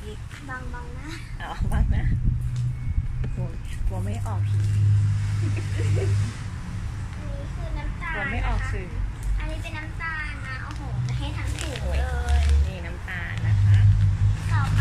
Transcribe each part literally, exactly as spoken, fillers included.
อีกบางบางนะอ๋อบางนะกลัวกลัวไม่ออกทีอันนี้คือน้ำตาลกลัวไม่ออกสื่ออันนี้เป็นน้ำตาลนะโอ้โหให้ทั้งถุงเลยนี่น้ำตาลนะคะต่อไป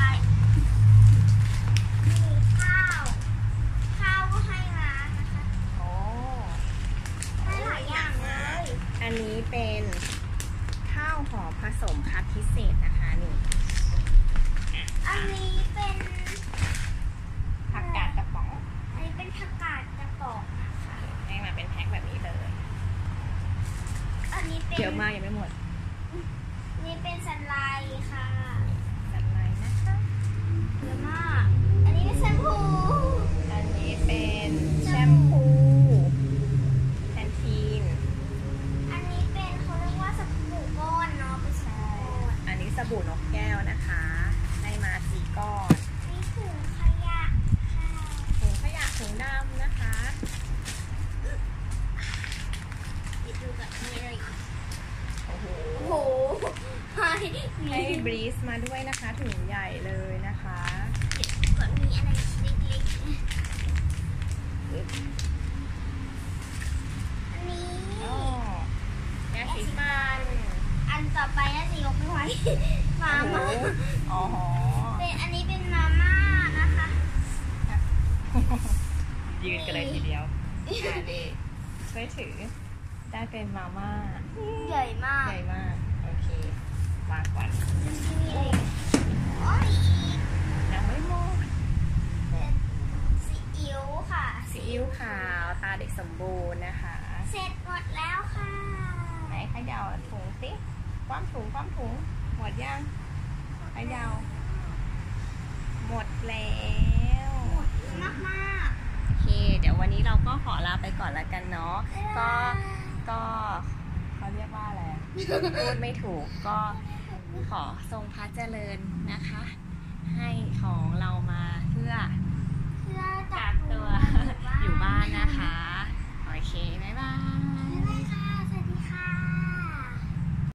มีข้าวข้าวก็ให้ร้านนะคะโอ้ให้หลายอย่างเลยอันนี้เป็นข้าวหอมผสมคัพพิเศษนะคะนี่อันนี้เป็นผักกาดกระป๋องอันนี้เป็นผักกาดกระป๋องนะคะให้มาเป็นแพ็คแบบนี้เลยอันนี้เป็นเดี๋ยวมายังไม่หมดนี่เป็นสไลด์ค่ะสไลด์นะคะเยอะมากอันนี้เป็นแชมพูอันนี้เป็นแชมพูแพนทีนอันนี้เป็นเขาเรียกว่าสบู่ก้อนเนาะเป็นสบู่ก้อนอันนี้สบู่นกแก้วนะคะให้มาสี่ก้อนนี่ถุงขยะค่ะถุงขยะถุงดำนะคะดิดูแบบนี้เลยโอ้โหโอ้โหให้ให้บรีสมาด้วยนะคะถุงใหญ่เลยนะคะก่อนมีอะไรเล็กๆอันนี้แม่สีฟันอันต่อไปน่าจะยกไม่ไหวมาม่าอ๋อเป็นอันนี้เป็นมาม่านะคะยืนกันเลยทีเดียวอ่านี่ช่วยถือได้เป็นมาม่าใหญ่มากใหญ่มากโอเควางก่อนโอ้ยยังไม่หมดเป็นซีอิ๊วค่ะซีอิ๊วขาวตาเด็กสมบูรณ์นะคะเสร็จหมดแล้วค่ะไหนเขย่าถุงสิคว่ำถุงคว่ำถุงหมดยังเขย่าหมดแล้วมากมากโอเคเดี๋ยววันนี้เราก็ขอลาไปก่อนละกันเนาะก็ก็เขาเรียกว่าอะไรพูดไม่ถูกก็ขอทรงพระเจริญนะคะให้ของ